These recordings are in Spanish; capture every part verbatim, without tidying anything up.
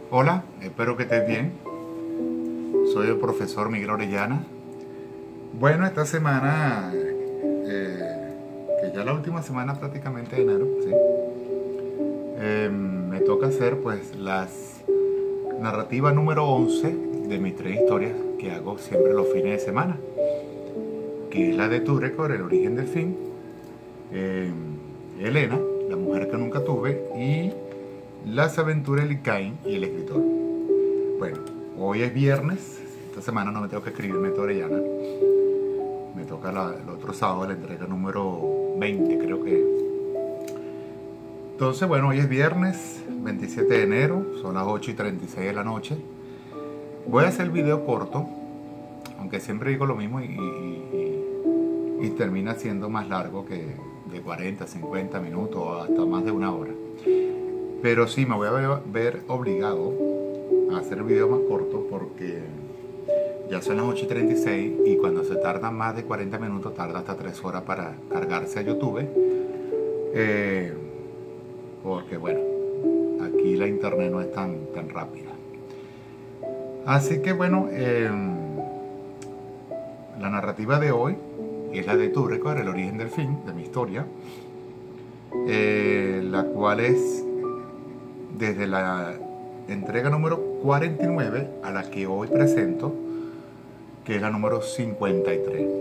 Hola, espero que estés bien. Soy el profesor Miguel Orellana. Bueno, esta semana, eh, que ya la última semana prácticamente de enero, ¿sí? Eh, me toca hacer pues las narrativa número once de mis tres historias que hago siempre los fines de semana, que es la de Turecor, el origen del fin, eh, Elena, la mujer que nunca tuve, y las aventuras de Lycaín y el escritor. Bueno, hoy es viernes, esta semana no me tengo que escribir Método Orellana, me toca la, el otro sábado la entrega número veinte, creo que. Entonces, bueno, hoy es viernes veintisiete de enero, son las ocho y treinta y seis de la noche. Voy a hacer el video corto, aunque siempre digo lo mismo y, y, y, y termina siendo más largo que de cuarenta, cincuenta minutos o hasta más de una hora. Pero sí, me voy a ver, ver obligado a hacer el video más corto porque ya son las ocho y treinta y seis y cuando se tarda más de cuarenta minutos tarda hasta tres horas para cargarse a YouTube. Eh, porque bueno, aquí la internet no es tan, tan rápida. Así que bueno, eh, la narrativa de hoy es la de Turecor, el origen del fin, de mi historia, eh, la cual es desde la entrega número cuarenta y nueve a la que hoy presento, que es la número cincuenta y tres.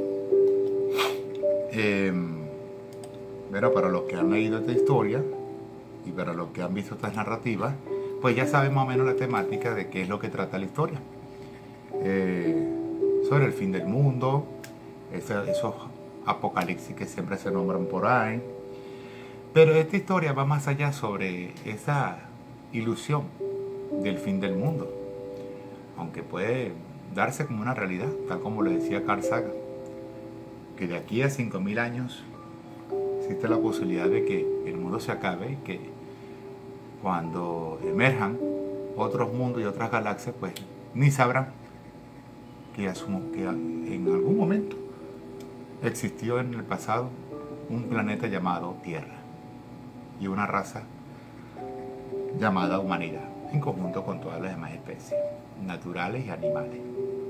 Eh, bueno, para los que han leído esta historia y para los que han visto estas narrativas, pues ya saben más o menos la temática de qué es lo que trata la historia. Eh, sobre el fin del mundo, esos, esos apocalipsis que siempre se nombran por ahí. Pero esta historia va más allá sobre esa ilusión del fin del mundo, aunque puede darse como una realidad, tal como lo decía Carl Sagan, que de aquí a cinco mil años existe la posibilidad de que el mundo se acabe y que cuando emerjan otros mundos y otras galaxias, pues ni sabrán que, asumo, que en algún momento existió en el pasado un planeta llamado Tierra y una raza llamada humanidad, en conjunto con todas las demás especies, naturales y animales.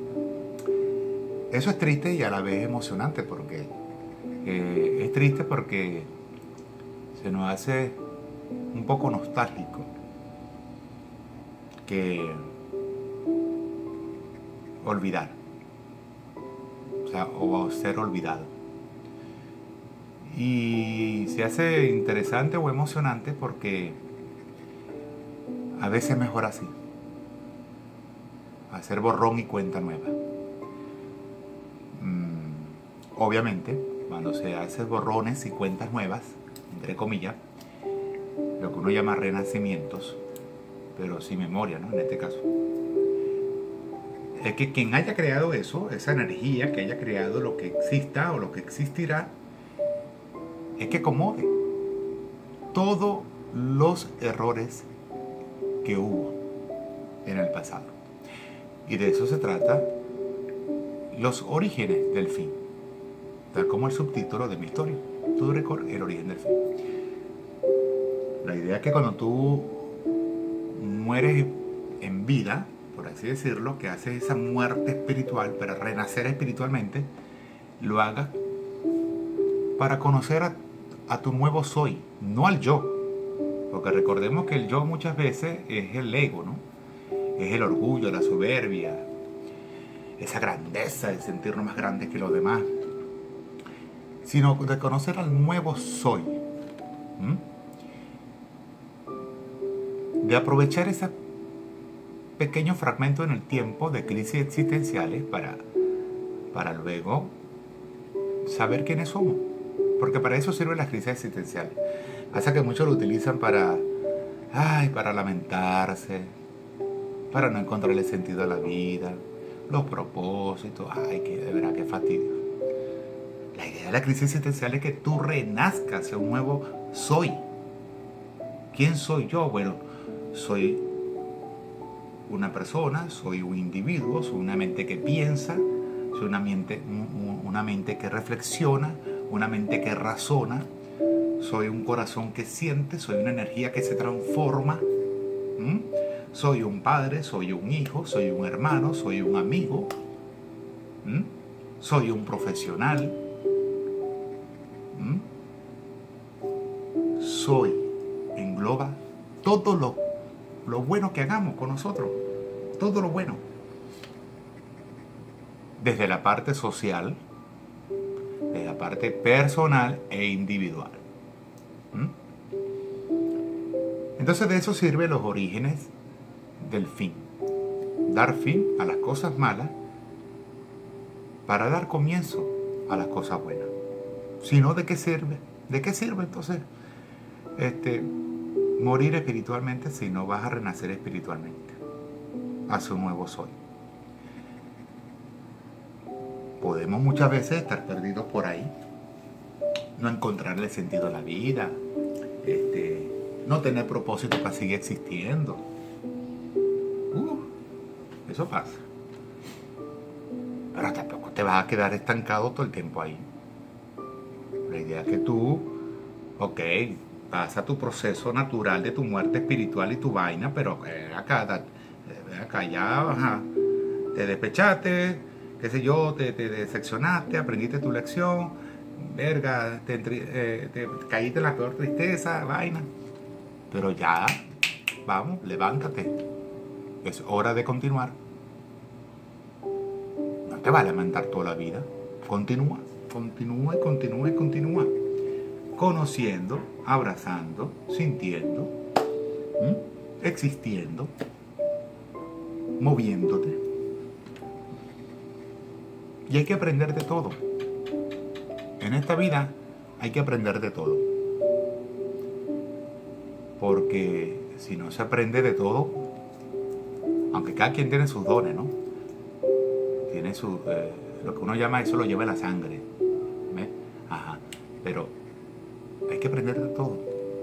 Eso es triste y a la vez emocionante, porque eh, es triste porque se nos hace un poco nostálgico que olvidar, o sea, o ser olvidado. Y se hace interesante o emocionante porque a veces es mejor así, hacer borrón y cuenta nueva. Mm, obviamente, cuando se hace borrones y cuentas nuevas, entre comillas, lo que uno llama renacimientos, pero sin memoria, ¿no? En este caso. Es que quien haya creado eso, esa energía que haya creado lo que exista o lo que existirá, es que acomode todos los errores que hubo en el pasado. Y de eso se trata los orígenes del fin, tal como el subtítulo de mi historia, Turecor, el origen del fin. La idea es que cuando tú mueres en vida, por así decirlo, que haces esa muerte espiritual para renacer espiritualmente, lo hagas para conocer a, a tu nuevo soy, no al yo. Porque recordemos que el yo muchas veces es el ego, ¿no? Es el orgullo, la soberbia, esa grandeza de sentirnos más grandes que los demás. Sino de conocer al nuevo soy. ¿Mm? De aprovechar ese pequeño fragmento en el tiempo de crisis existenciales para, para luego saber quiénes somos. Porque para eso sirven las crisis existenciales. Hasta que muchos lo utilizan para, ay, para lamentarse, para no encontrarle sentido a la vida, los propósitos, ay, que de verdad, qué fastidio. La idea de la crisis existencial es que tú renazcas hacia un nuevo soy. ¿Quién soy yo? Bueno, soy una persona, soy un individuo, soy una mente que piensa, soy una mente, una mente que reflexiona, una mente que razona, soy un corazón que siente, soy una energía que se transforma, ¿Mm? soy un padre, soy un hijo, soy un hermano, soy un amigo, ¿m? Soy un profesional, ¿m? Soy, engloba todo lo, lo bueno que hagamos con nosotros, todo lo bueno. Desde la parte social, desde la parte personal e individual. ¿Mm? Entonces de eso sirven los orígenes del fin. Dar fin a las cosas malas para dar comienzo a las cosas buenas. Si no, ¿de qué sirve? ¿De qué sirve entonces este, morir espiritualmente si no vas a renacer espiritualmente hacia un nuevo soy? Podemos muchas veces estar perdidos por ahí, no encontrarle sentido a la vida, este, no tener propósito para seguir existiendo. Uh, eso pasa. Pero tampoco te vas a quedar estancado todo el tiempo ahí. La idea es que tú, ok, pasa tu proceso natural de tu muerte espiritual y tu vaina, pero eh, acá, eh, acá ya, ajá, te despechaste, qué sé yo, te, te decepcionaste, aprendiste tu lección, verga, te, eh, te caíste en la peor tristeza, vaina. Pero ya, vamos, levántate. Es hora de continuar. No te vas a lamentar toda la vida. Continúa, continúa y continúa y continúa. Conociendo, abrazando, sintiendo, ¿m? existiendo, moviéndote. Y hay que aprender de todo. En esta vida hay que aprender de todo. Porque si no se aprende de todo, aunque cada quien tiene sus dones, ¿no? Tiene su, eh, lo que uno llama eso lo lleva en la sangre. ¿Ves? Ajá. Pero hay que aprender de todo.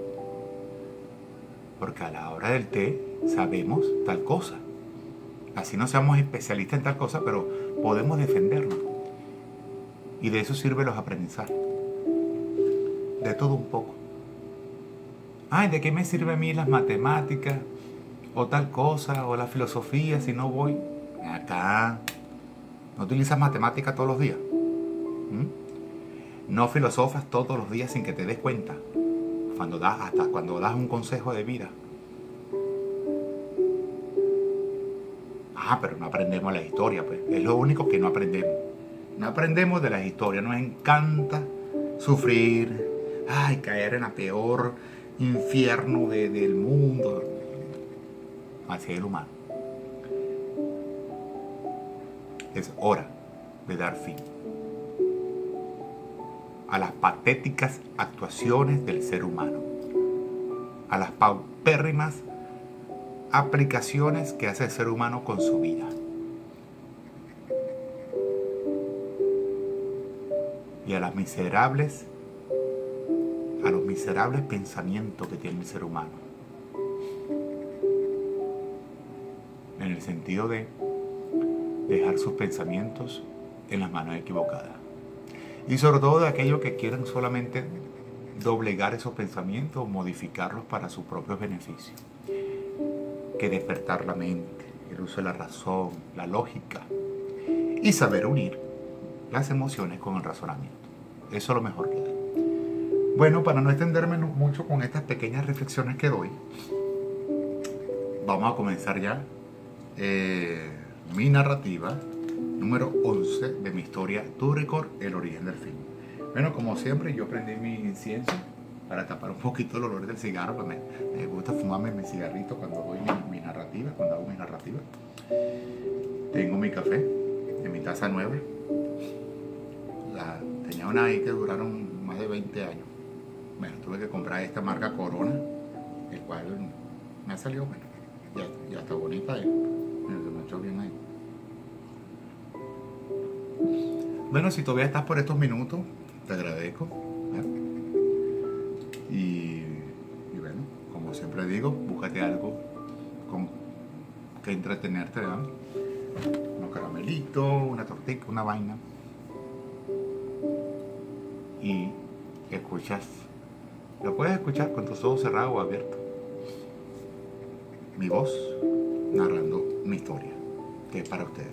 Porque a la hora del té sabemos tal cosa. Así no seamos especialistas en tal cosa, pero podemos defendernos. Y de eso sirven los aprendizajes. De todo un poco. Ay, ¿de qué me sirve a mí las matemáticas? O tal cosa, o la filosofía, si no voy acá. ¿No utilizas matemáticas todos los días? ¿Mm? ¿No filosofas todos los días sin que te des cuenta? Cuando das, hasta cuando das un consejo de vida. Ah, pero no aprendemos la historia, pues. Es lo único que no aprendemos. No aprendemos de las historias. Nos encanta sufrir. Ay, caer en la peor infierno de, del mundo. Así es el humano. Es hora de dar fin a las patéticas actuaciones del ser humano, a las paupérrimas aplicaciones que hace el ser humano con su vida. Y a las miserables, a los miserables pensamientos que tiene el ser humano. En el sentido de dejar sus pensamientos en las manos equivocadas. Y sobre todo de aquellos que quieren solamente doblegar esos pensamientos o modificarlos para sus propios beneficios. Que despertar la mente, el uso de la razón, la lógica y saber unir las emociones con el razonamiento. Eso es lo mejor que hay. Bueno, para no extenderme mucho con estas pequeñas reflexiones que doy, vamos a comenzar ya eh, mi narrativa número once de mi historia Tu Record, el origen del fin. Bueno, como siempre, yo prendí mi incienso para tapar un poquito el olor del cigarro, pues me, me gusta fumarme mi cigarrito cuando doy mi, mi narrativa, cuando hago mi narrativa. Tengo mi café en mi taza nueva. La, tenía una ahí que duraron más de veinte años. Bueno, tuve que comprar esta marca Corona, el cual me ha salido bueno. Ya, ya está bonita, eh. Mira, se me echó bien ahí. Bueno, si todavía estás por estos minutos, te agradezco. ¿eh? Y, y bueno, como siempre digo, búscate algo con que entretenerte, ¿verdad? Unos caramelitos, una tortita, una vaina. Y escuchas. Lo puedes escuchar con tus ojos cerrados o abiertos. mi voz narrando mi historia, que es para ustedes.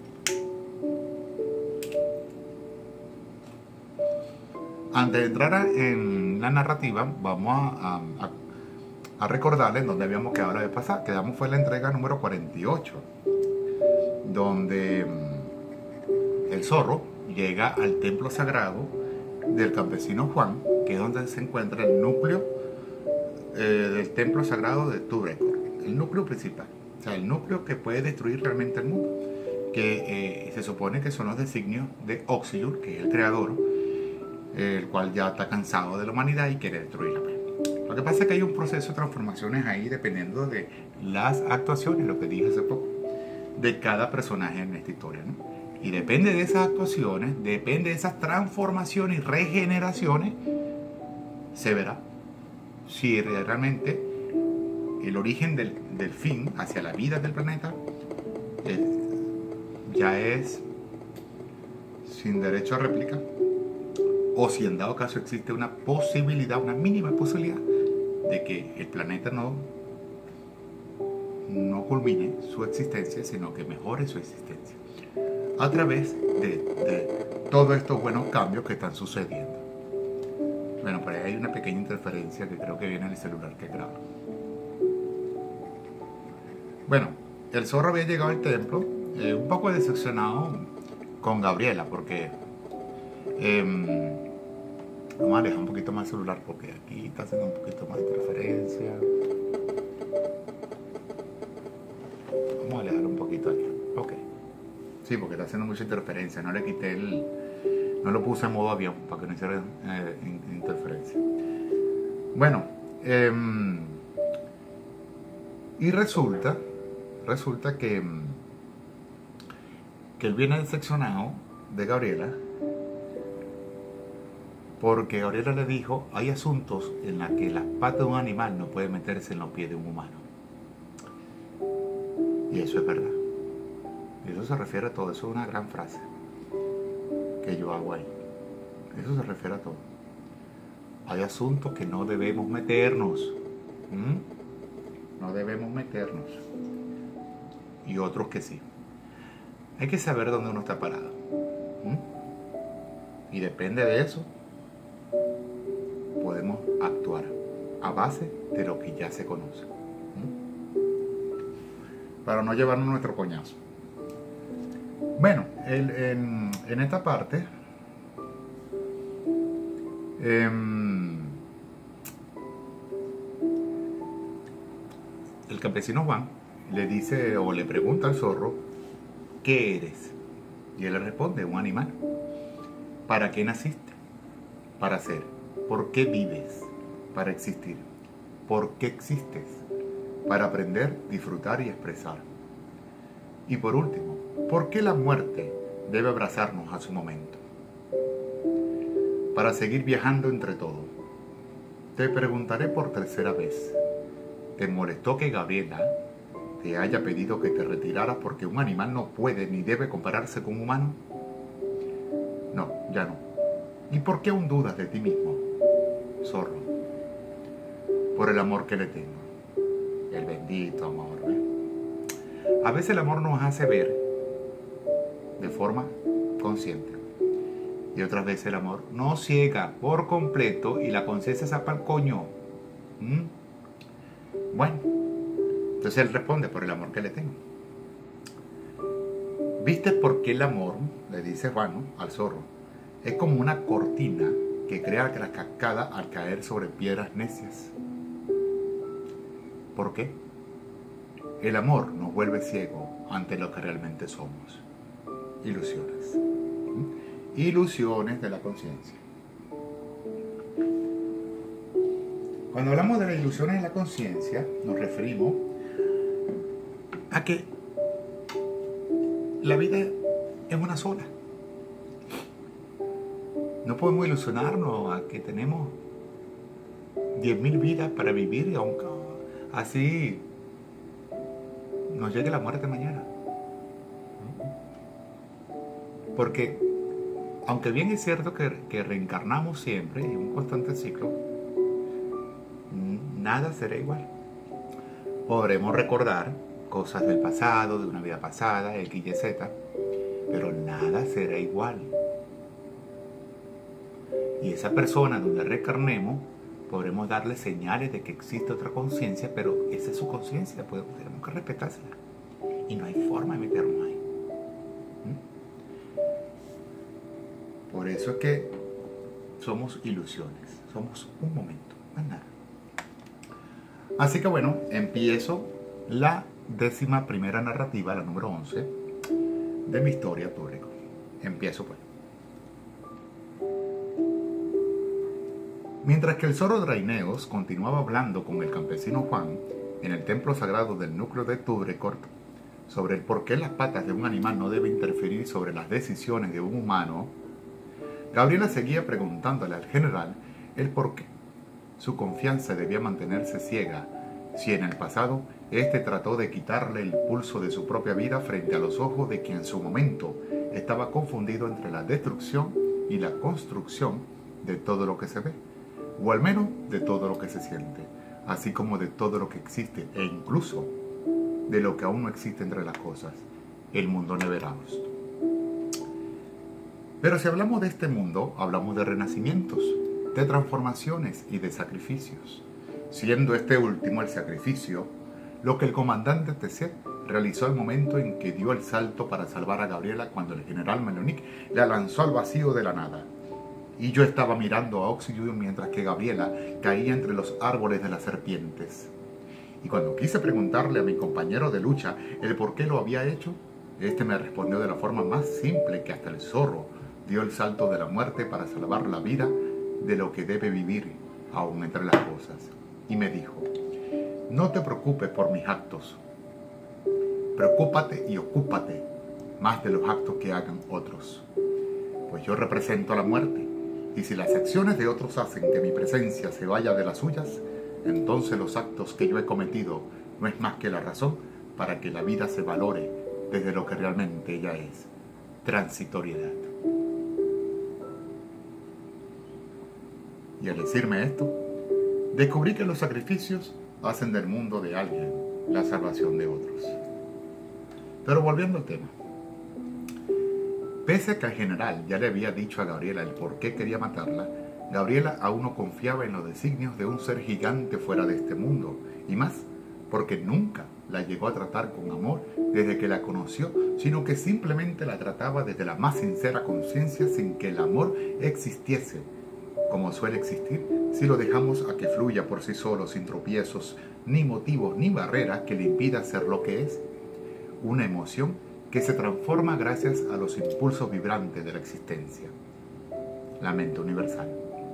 Antes de entrar en la narrativa, vamos a, a, a recordarles dónde habíamos quedado la vez pasada. Quedamos fue en la entrega número cuarenta y ocho, donde el zorro llega al templo sagrado del campesino Juan, que es donde se encuentra el núcleo eh, del templo sagrado de Turekor, el núcleo principal, o sea, el núcleo que puede destruir realmente el mundo, que eh, se supone que son los designios de Oxyur, que es el creador, eh, el cual ya está cansado de la humanidad y quiere destruirla. Lo que pasa es que hay un proceso de transformaciones ahí dependiendo de las actuaciones, lo que dije hace poco, de cada personaje en esta historia, ¿no? Y depende de esas actuaciones, depende de esas transformaciones y regeneraciones, se verá si realmente el origen del, del fin hacia la vida del planeta eh, ya es sin derecho a réplica, o si en dado caso existe una posibilidad, una mínima posibilidad de que el planeta no, no culmine su existencia, sino que mejore su existencia a través de, de todos estos buenos cambios que están sucediendo. Bueno, por ahí hay una pequeña interferencia que creo que viene en el celular que graba. Bueno, el zorro había llegado al templo eh, un poco decepcionado con Gabriela, porque eh, vamos a alejar un poquito más el celular porque aquí está haciendo un poquito más de interferencia. Vamos a alejarlo un poquito aquí. Ok. Sí, porque está haciendo mucha interferencia. No le quité el... No lo puse en modo avión para que no hiciera eh, interferencia. Bueno, eh, y resulta, resulta que, que él viene decepcionado de Gabriela, porque Gabriela le dijo, hay asuntos en los que las patas de un animal no pueden meterse en los pies de un humano. Y eso es verdad. Y eso se refiere a todo. Eso es una gran frase que yo hago ahí. Eso se refiere a todo. Hay asuntos que no debemos meternos. ¿Mm? No debemos meternos. Y otros que sí. Hay que saber dónde uno está parado. ¿Mm? Y depende de eso, podemos actuar a base de lo que ya se conoce. ¿Mm? Para no llevarnos nuestro coñazo. Bueno, el, en, en esta parte, eh, el campesino Juan le dice o le pregunta al zorro, ¿qué eres? Y él le responde, un animal. ¿Para qué naciste? Para ser. ¿Por qué vives? Para existir. ¿Por qué existes? Para aprender, disfrutar y expresar. Y por último, ¿por qué la muerte debe abrazarnos a su momento? Para seguir viajando entre todos. Te preguntaré por tercera vez. ¿Te molestó que Gabriela te haya pedido que te retiraras porque un animal no puede ni debe compararse con un humano? No, ya no. ¿Y por qué aún dudas de ti mismo, zorro? Por el amor que le tengo. El bendito amor, ¿eh? A veces el amor nos hace ver de forma consciente. Y otras veces el amor nos ciega por completo y la conciencia se apa el coño. ¿Mm? Bueno, entonces él responde por el amor que le tengo. ¿Viste por qué el amor, le dice Juan, ¿no?, al zorro, es como una cortina que crea la cascada al caer sobre piedras necias? ¿Por qué? El amor nos vuelve ciego ante lo que realmente somos. Ilusiones. ¿Mm? Ilusiones de la conciencia. Cuando hablamos de las ilusiones de la conciencia, nos referimos a que la vida es una sola. No podemos ilusionarnos a que tenemos diez mil vidas para vivir y aunque así nos llegue la muerte mañana. Porque aunque bien es cierto que, que reencarnamos siempre en un constante ciclo, nada será igual. Podremos recordar cosas del pasado, de una vida pasada, X, Y, Z, pero nada será igual. Y esa persona donde reencarnemos, podremos darle señales de que existe otra conciencia, pero esa es su conciencia, pues tenemos que respetársela. Y no hay forma de meternos ahí. ¿Mm? Por eso es que somos ilusiones, somos un momento, más nada. Así que bueno, empiezo la décima primera narrativa, la número once, de mi historia pública. Empiezo pues. Mientras que el zorro Draineos continuaba hablando con el campesino Juan en el templo sagrado del núcleo de Tudrekort sobre el por qué las patas de un animal no deben interferir sobre las decisiones de un humano, Gabriela seguía preguntándole al general el por qué su confianza debía mantenerse ciega si en el pasado éste trató de quitarle el pulso de su propia vida frente a los ojos de quien en su momento estaba confundido entre la destrucción y la construcción de todo lo que se ve, o al menos de todo lo que se siente, así como de todo lo que existe e incluso de lo que aún no existe entre las cosas, el mundo Neverados. Pero si hablamos de este mundo, hablamos de renacimientos, de transformaciones y de sacrificios, siendo este último el sacrificio lo que el comandante Tesset realizó al momento en que dio el salto para salvar a Gabriela cuando el general Melonic la lanzó al vacío de la nada. Y yo estaba mirando a Oxygen mientras que Gabriela caía entre los árboles de las serpientes. Y cuando quise preguntarle a mi compañero de lucha el por qué lo había hecho, este me respondió de la forma más simple que hasta el zorro dio el salto de la muerte para salvar la vida de lo que debe vivir aún entre las cosas. Y me dijo: no te preocupes por mis actos, preocúpate y ocúpate más de los actos que hagan otros, pues yo represento a la muerte, y si las acciones de otros hacen que mi presencia se vaya de las suyas, entonces los actos que yo he cometido no es más que la razón para que la vida se valore desde lo que realmente ella es: transitoriedad. Y al decirme esto, descubrí que los sacrificios hacen del mundo de alguien la salvación de otros. Pero volviendo al tema, pese a que el general ya le había dicho a Gabriela el por qué quería matarla, Gabriela aún no confiaba en los designios de un ser gigante fuera de este mundo, y más porque nunca la llegó a tratar con amor desde que la conoció, sino que simplemente la trataba desde la más sincera conciencia sin que el amor existiese, como suele existir si lo dejamos a que fluya por sí solo, sin tropiezos, ni motivos, ni barreras que le impida ser lo que es, una emoción que se transforma gracias a los impulsos vibrantes de la existencia, la mente universal.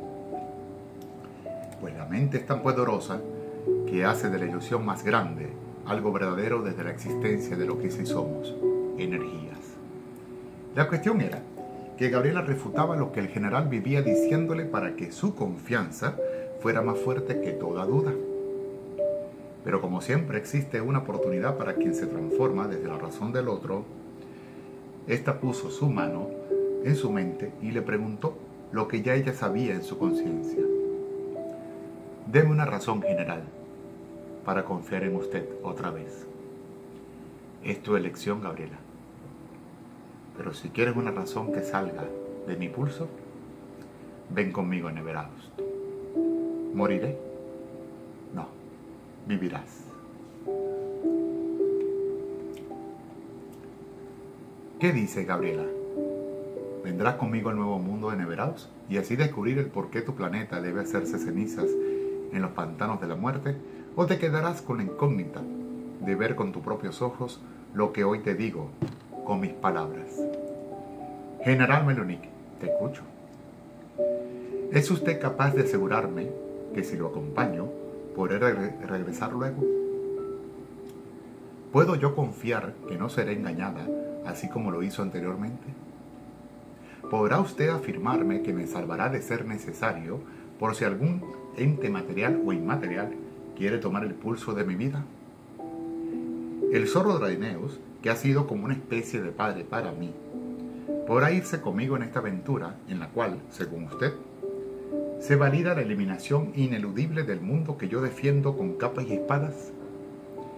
Pues la mente es tan poderosa que hace de la ilusión más grande algo verdadero desde la existencia de lo que sí somos, energías. La cuestión era que Gabriela refutaba lo que el general vivía diciéndole para que su confianza fuera más fuerte que toda duda. Pero como siempre existe una oportunidad para quien se transforma desde la razón del otro, esta puso su mano en su mente y le preguntó lo que ya ella sabía en su conciencia. Deme una razón, general, para confiar en usted otra vez. Es tu elección, Gabriela. Pero si quieres una razón que salga de mi pulso, ven conmigo a Neverados. ¿Moriré? No, vivirás. ¿Qué dice Gabriela? ¿Vendrás conmigo al nuevo mundo de Neverados y así descubrir el por qué tu planeta debe hacerse cenizas en los pantanos de la muerte? ¿O te quedarás con la incógnita de ver con tus propios ojos lo que hoy te digo con mis palabras? General Melonic, te escucho. ¿Es usted capaz de asegurarme que si lo acompaño, podré re- regresar luego? ¿Puedo yo confiar que no seré engañada, así como lo hizo anteriormente? ¿Podrá usted afirmarme que me salvará de ser necesario por si algún ente material o inmaterial quiere tomar el pulso de mi vida? El zorro Draineos, que ha sido como una especie de padre para mí, ¿podrá irse conmigo en esta aventura en la cual, según usted, se valida la eliminación ineludible del mundo que yo defiendo con capas y espadas?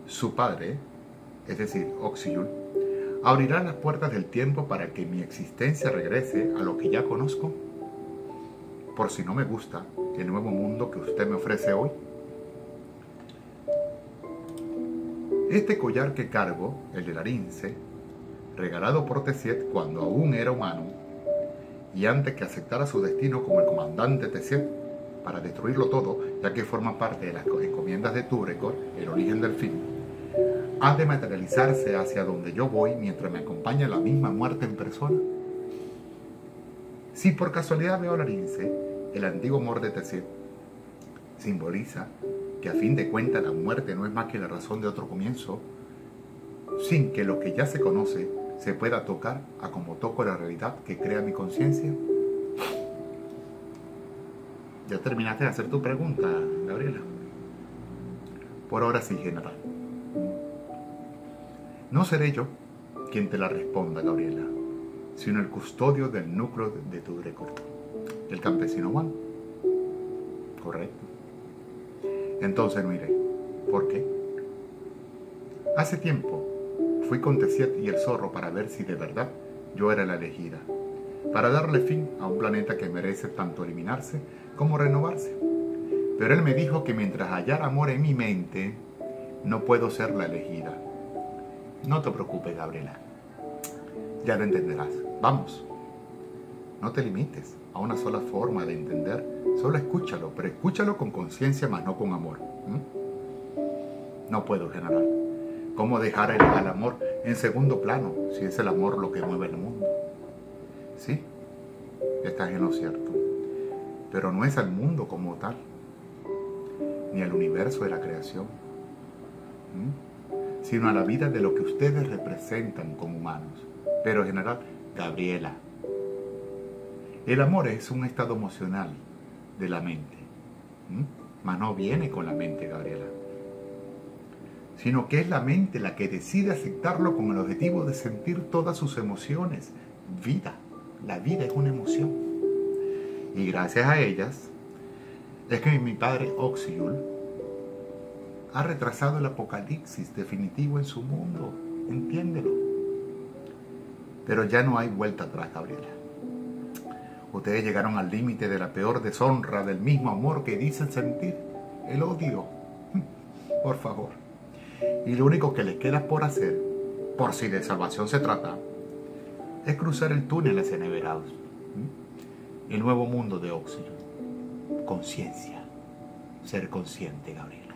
su padre, es decir, Oxiyul, abrirá las puertas del tiempo para que mi existencia regrese a lo que ya conozco. Por si no me gusta el nuevo mundo que usted me ofrece hoy. Este collar que cargo, el de Larince, regalado por Tessiet cuando aún era humano, y antes que aceptara su destino como el comandante Tessiet para destruirlo todo, ya que forma parte de las encomiendas de Turekor, el origen del fin, ha de materializarse hacia donde yo voy mientras me acompaña la misma muerte en persona. Si por casualidad veo a Larince, el antiguo amor de Tessiet, simboliza que a fin de cuentas la muerte no es más que la razón de otro comienzo, sin que lo que ya se conoce se pueda tocar a como toco la realidad que crea mi conciencia. ¿Ya terminaste de hacer tu pregunta, Gabriela? Por ahora sí, general. No seré yo quien te la responda, Gabriela, sino el custodio del núcleo de tu récord, el campesino Juan. Correcto. Entonces no iré. ¿Por qué? Hace tiempo fui con Tessiet y el zorro para ver si de verdad yo era la elegida, para darle fin a un planeta que merece tanto eliminarse como renovarse. Pero él me dijo que mientras hallara amor en mi mente, no puedo ser la elegida. No te preocupes, Gabriela. Ya lo entenderás. Vamos. No te limites a una sola forma de entender. Solo escúchalo, pero escúchalo con conciencia, más no con amor. ¿Mm? No puedo, general. ¿Cómo dejar el, al amor en segundo plano si es el amor lo que mueve el mundo? Sí, estás en lo cierto. Pero no es al mundo como tal, ni al universo de la creación, ¿Mm? sino a la vida de lo que ustedes representan como humanos. Pero, general, Gabriela, el amor es un estado emocional de la mente, ¿Mm? mas no viene con la mente, Gabriela, sino que es la mente la que decide aceptarlo con el objetivo de sentir todas sus emociones. Vida, la vida es una emoción. Y gracias a ellas es que mi padre Oxiyul ha retrasado el apocalipsis definitivo en su mundo. Entiéndelo. Pero ya no hay vuelta atrás, Gabriela. Ustedes llegaron al límite de la peor deshonra del mismo amor que dicen sentir, el odio. Por favor. Y lo único que les queda por hacer, por si de salvación se trata, es cruzar el túnel hacia Neverados, el nuevo mundo de Oxiyul. Conciencia, ser consciente, Gabriela.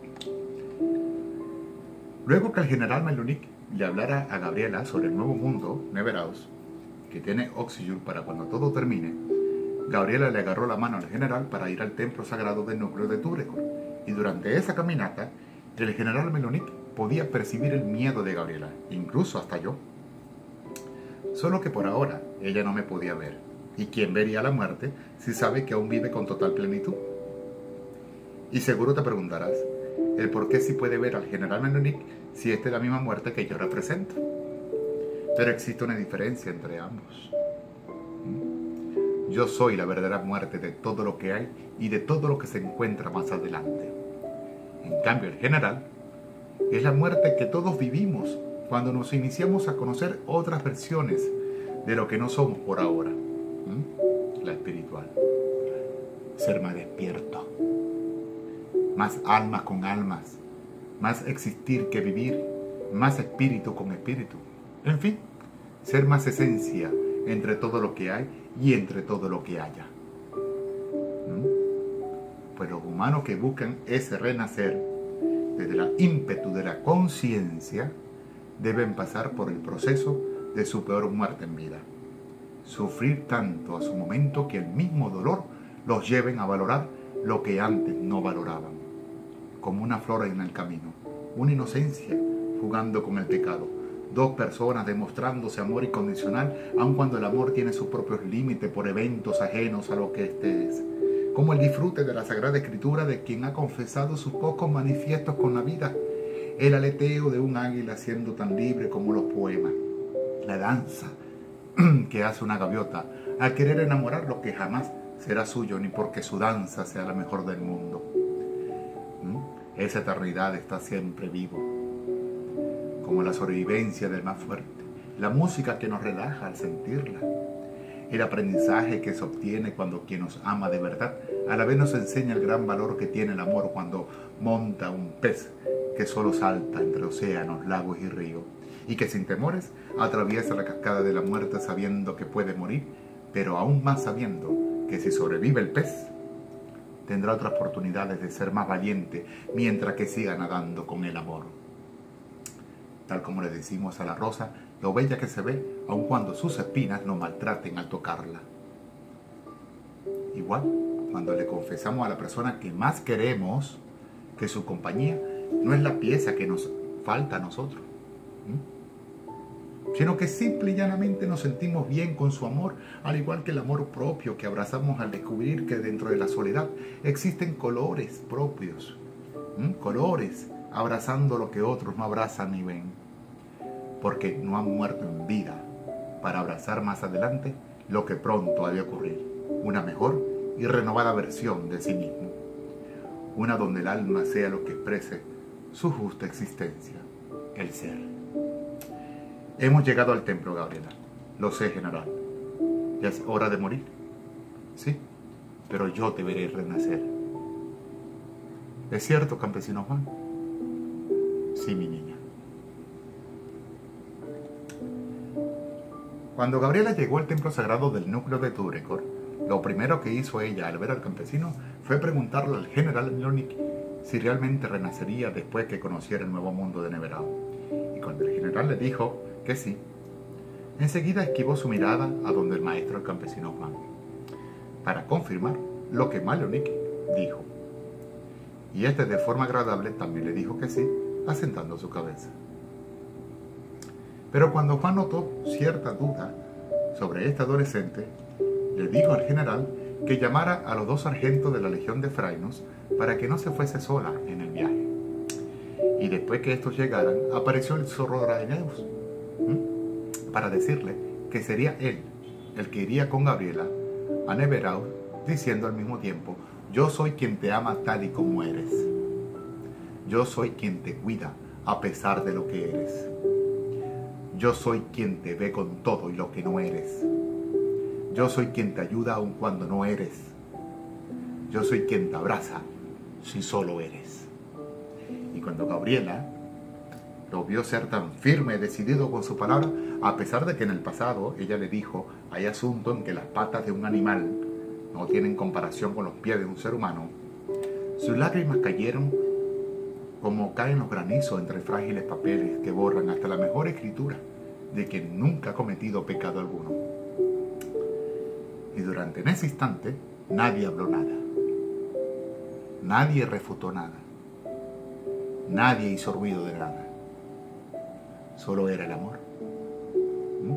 Luego que el general Melunic le hablara a Gabriela sobre el nuevo mundo, Neverados, que tiene Oxiyul para cuando todo termine, Gabriela le agarró la mano al general para ir al templo sagrado del núcleo de Turekor. Y durante esa caminata, el general Melunic podía percibir el miedo de Gabriela, incluso hasta yo. Solo que por ahora ella no me podía ver. ¿Y quién vería la muerte si sabe que aún vive con total plenitud? Y seguro te preguntarás el por qué sí puede ver al general Melunic si esta es la misma muerte que yo represento. Pero existe una diferencia entre ambos. Yo soy la verdadera muerte de todo lo que hay y de todo lo que se encuentra más adelante. En cambio, el general es la muerte que todos vivimos cuando nos iniciamos a conocer otras versiones de lo que no somos por ahora. ¿Mm? La espiritual. Ser más despierto. Más almas con almas. Más existir que vivir. Más espíritu con espíritu. En fin, ser más esencia entre todo lo que hay y entre todo lo que haya. ¿Mm? Pues los humanos que buscan ese renacer desde la ímpetu de la conciencia deben pasar por el proceso de su peor muerte en vida. Sufrir tanto a su momento que el mismo dolor los lleven a valorar lo que antes no valoraban. Como una flor en el camino, una inocencia jugando con el pecado. Dos personas demostrándose amor incondicional, aun cuando el amor tiene sus propios límites por eventos ajenos a lo que éste es. Como el disfrute de la Sagrada Escritura de quien ha confesado sus pocos manifiestos con la vida. El aleteo de un águila siendo tan libre como los poemas. La danza que hace una gaviota al querer enamorar lo que jamás será suyo, ni porque su danza sea la mejor del mundo. ¿Mm? Esa eternidad está siempre vivo. como la sobrevivencia del más fuerte, la música que nos relaja al sentirla, el aprendizaje que se obtiene cuando quien nos ama de verdad a la vez nos enseña el gran valor que tiene el amor cuando monta un pez que solo salta entre océanos, lagos y ríos, y que sin temores atraviesa la cascada de la muerte sabiendo que puede morir, pero aún más sabiendo que si sobrevive el pez, tendrá otras oportunidades de ser más valiente mientras que siga nadando con el amor. Tal como le decimos a la rosa, lo bella que se ve, aun cuando sus espinas nos maltraten al tocarla. Igual, cuando le confesamos a la persona que más queremos que su compañía no es la pieza que nos falta a nosotros, ¿sí? Sino que simple y llanamente nos sentimos bien con su amor, al igual que el amor propio que abrazamos al descubrir que dentro de la soledad existen colores propios, ¿sí? Colores abrazando lo que otros no abrazan ni ven, porque no han muerto en vida para abrazar más adelante lo que pronto ha de ocurrir, una mejor y renovada versión de sí mismo, una donde el alma sea lo que exprese su justa existencia, el ser. Hemos llegado al templo, Gabriela, lo sé, general. Ya es hora de morir, sí, pero yo te veré renacer. ¿Es cierto, campesino Juan? Sí, mi niña. Cuando Gabriela llegó al templo sagrado del núcleo de Turekor, lo primero que hizo ella al ver al campesino fue preguntarle al general Miloniki si realmente renacería después que conociera el nuevo mundo de Neverao. Y cuando el general le dijo que sí, enseguida esquivó su mirada a donde el maestro, el campesino Juan, para confirmar lo que Miloniki dijo. Y este de forma agradable también le dijo que sí, asentando su cabeza. Pero cuando Juan notó cierta duda sobre este adolescente, le dijo al general que llamara a los dos sargentos de la Legión de Frainos para que no se fuese sola en el viaje. Y después que estos llegaran, apareció el zorro Raineus para decirle que sería él el que iría con Gabriela a Neverao, diciendo al mismo tiempo: yo soy quien te ama tal y como eres. Yo soy quien te cuida a pesar de lo que eres. Yo soy quien te ve con todo y lo que no eres. Yo soy quien te ayuda aun cuando no eres. Yo soy quien te abraza si solo eres. Y cuando Gabriela lo vio ser tan firme y decidido con su palabra, a pesar de que en el pasado ella le dijo: hay asunto en que las patas de un animal no tienen comparación con los pies de un ser humano, sus lágrimas cayeron como caen los granizos entre frágiles papeles que borran hasta la mejor escritura de quien nunca ha cometido pecado alguno. Y durante en ese instante nadie habló nada, nadie refutó nada, nadie hizo ruido de nada, solo era el amor, ¿Mm?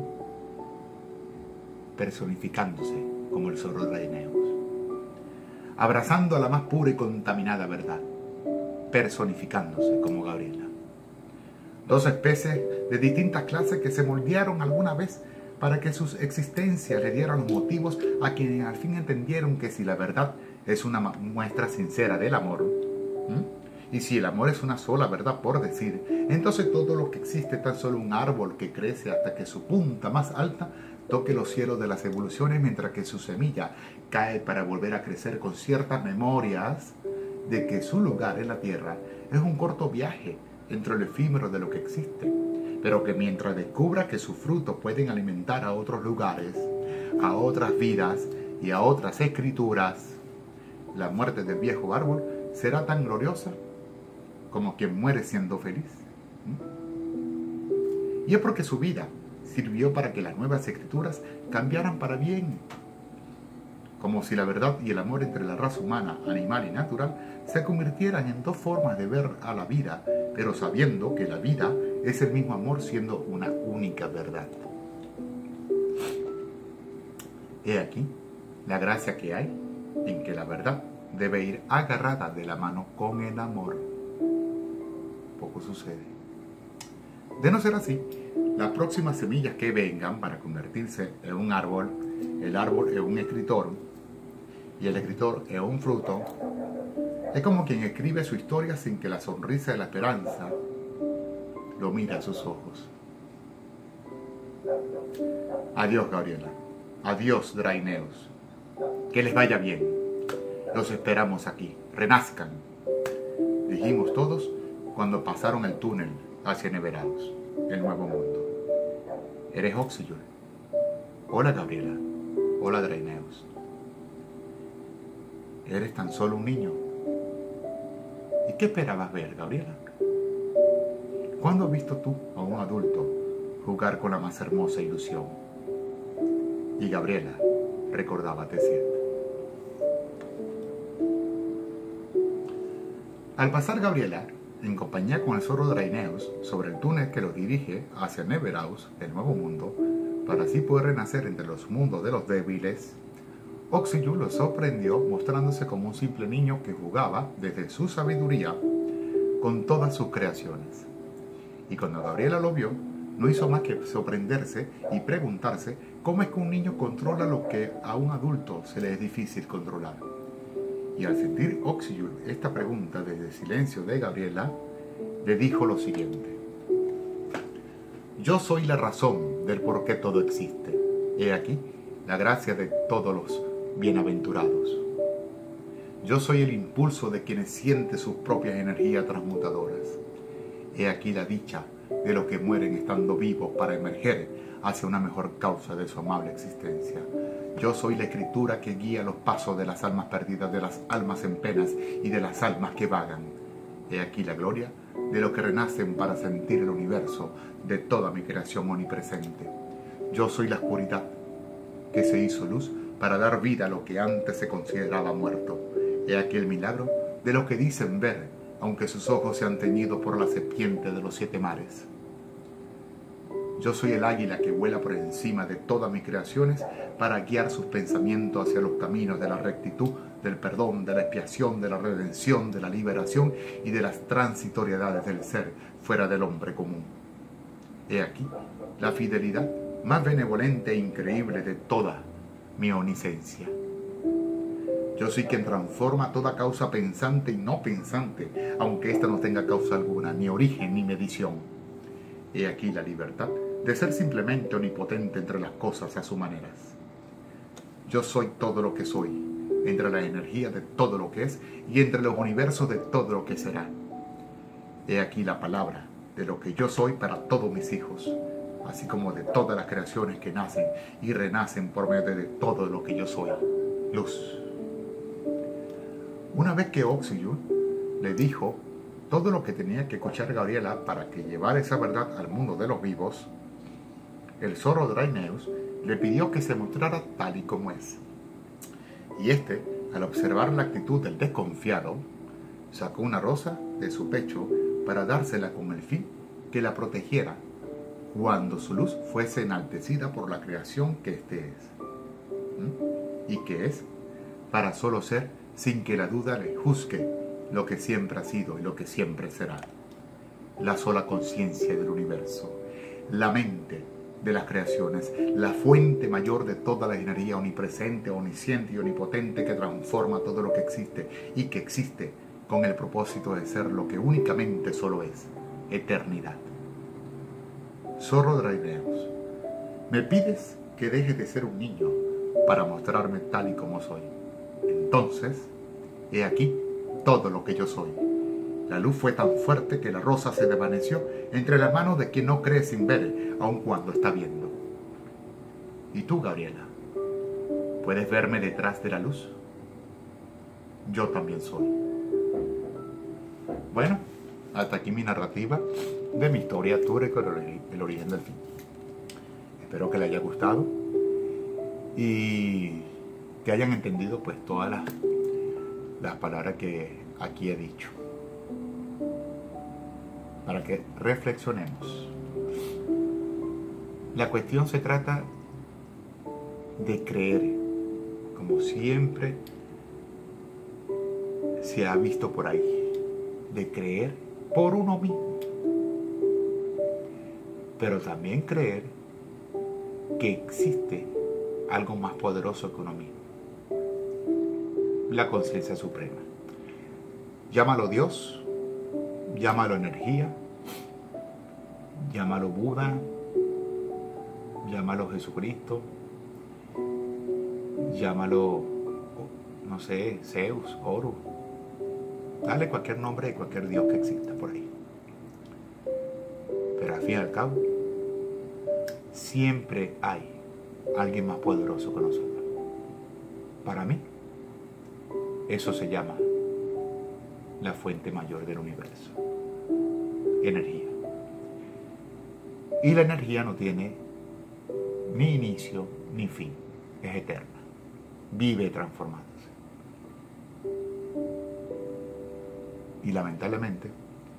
personificándose como el zorro de Raineus, abrazando a la más pura y contaminada verdad, personificándose como Gabriela. Dos especies de distintas clases que se moldearon alguna vez para que sus existencias le dieran los motivos a quienes al fin entendieron que si la verdad es una muestra sincera del amor, ¿sí? y si el amor es una sola verdad por decir, entonces todo lo que existe es tan solo un árbol que crece hasta que su punta más alta toque los cielos de las evoluciones, mientras que su semilla cae para volver a crecer con ciertas memorias de que su lugar en la tierra es un corto viaje entre lo efímero de lo que existe, pero que mientras descubra que sus frutos pueden alimentar a otros lugares, a otras vidas y a otras escrituras, la muerte del viejo árbol será tan gloriosa como quien muere siendo feliz. ¿Mm? Y es porque su vida sirvió para que las nuevas escrituras cambiaran para bien, como si la verdad y el amor entre la raza humana, animal y natural se convirtieran en dos formas de ver a la vida, pero sabiendo que la vida es el mismo amor siendo una única verdad. He aquí la gracia que hay en que la verdad debe ir agarrada de la mano con el amor. Poco sucede. De no ser así, las próximas semillas que vengan para convertirse en un árbol, el árbol en un escritor y el escritor en un fruto, es como quien escribe su historia sin que la sonrisa de la esperanza lo mira a sus ojos. Adiós, Gabriela. Adiós, Draineos. Que les vaya bien. Los esperamos aquí. Renazcan. Dijimos todos cuando pasaron el túnel hacia Neverados, el nuevo mundo. Eres Oxyul. Hola, Gabriela. Hola, Draineos. Eres tan solo un niño. ¿Y qué esperabas ver, Gabriela? ¿Cuándo has visto tú a un adulto jugar con la más hermosa ilusión? Y Gabriela recordaba decir. Al pasar Gabriela, en compañía con el zorro Draineos, sobre el túnel que los dirige hacia Neverados, el nuevo mundo, para así poder renacer entre los mundos de los débiles, Oxyul lo sorprendió mostrándose como un simple niño que jugaba desde su sabiduría con todas sus creaciones. Y cuando Gabriela lo vio, no hizo más que sorprenderse y preguntarse cómo es que un niño controla lo que a un adulto se le es difícil controlar. Y al sentir Oxyul esta pregunta desde el silencio de Gabriela, le dijo lo siguiente. Yo soy la razón del por qué todo existe. He aquí la gracia de todos los bienaventurados. Yo soy el impulso de quienes sienten sus propias energías transmutadoras. He aquí la dicha de los que mueren estando vivos para emerger hacia una mejor causa de su amable existencia. Yo soy la escritura que guía los pasos de las almas perdidas, de las almas en penas y de las almas que vagan. He aquí la gloria de los que renacen para sentir el universo de toda mi creación omnipresente. Yo soy la oscuridad que se hizo luz para dar vida a lo que antes se consideraba muerto. He aquí el milagro de lo que dicen ver, aunque sus ojos se han teñido por la serpiente de los siete mares. Yo soy el águila que vuela por encima de todas mis creaciones para guiar sus pensamientos hacia los caminos de la rectitud, del perdón, de la expiación, de la redención, de la liberación y de las transitoriedades del ser fuera del hombre común. He aquí la fidelidad más benevolente e increíble de toda mi omnisciencia. Yo soy quien transforma toda causa pensante y no pensante, aunque ésta no tenga causa alguna, ni origen ni medición. He aquí la libertad de ser simplemente omnipotente entre las cosas a sus maneras. Yo soy todo lo que soy, entre la energía de todo lo que es y entre los universos de todo lo que será. He aquí la palabra de lo que yo soy para todos mis hijos, así como de todas las creaciones que nacen y renacen por medio de todo lo que yo soy, luz. Una vez que Oxyul le dijo todo lo que tenía que escuchar Gabriela para que llevara esa verdad al mundo de los vivos, el zorro Draineos le pidió que se mostrara tal y como es. Y este, al observar la actitud del desconfiado, sacó una rosa de su pecho para dársela con el fin que la protegiera cuando su luz fuese enaltecida por la creación que éste es. ¿Mm? ¿Y qué es? Para solo ser sin que la duda le juzgue lo que siempre ha sido y lo que siempre será. La sola conciencia del universo, la mente de las creaciones, la fuente mayor de toda la energía omnipresente, omnisciente y omnipotente que transforma todo lo que existe y que existe con el propósito de ser lo que únicamente solo es, eternidad. Zorro Draineos, me pides que deje de ser un niño para mostrarme tal y como soy. Entonces, he aquí todo lo que yo soy. La luz fue tan fuerte que la rosa se desvaneció entre las manos de quien no cree sin ver, aun cuando está viendo. ¿Y tú, Gabriela? ¿Puedes verme detrás de la luz? Yo también soy. Bueno, hasta aquí mi narrativa de mi historia Túrico, el origen del fin. Espero que le haya gustado y que hayan entendido pues todas las, las palabras que aquí he dicho, para que reflexionemos. La cuestión se trata de creer, como siempre se ha visto por ahí, de creer por uno mismo, pero también creer que existe algo más poderoso que uno mismo, la conciencia suprema. Llámalo Dios, llámalo energía, llámalo Buda, llámalo Jesucristo, llámalo, no sé, Zeus, Horus. Dale cualquier nombre de cualquier dios que exista por ahí. Pero al fin y al cabo, siempre hay alguien más poderoso que nosotros. Para mí, eso se llama la fuente mayor del universo. Energía. Y la energía no tiene ni inicio ni fin. Es eterna. Vive transformándose. Y lamentablemente,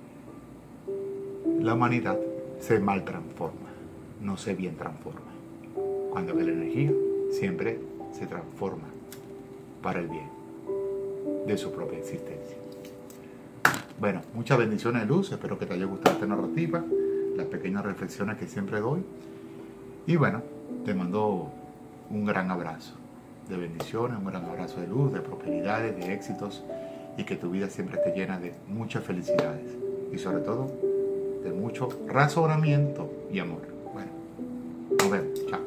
la humanidad se mal transforma, no se bien transforma. Cuando que la energía siempre se transforma para el bien de su propia existencia. Bueno, muchas bendiciones de luz. Espero que te haya gustado esta narrativa, las pequeñas reflexiones que siempre doy. Y bueno, te mando un gran abrazo de bendiciones, un gran abrazo de luz, de prosperidades, de éxitos, y que tu vida siempre esté llena de muchas felicidades y sobre todo de mucho razonamiento y amor. Bueno, nos vemos. Chao.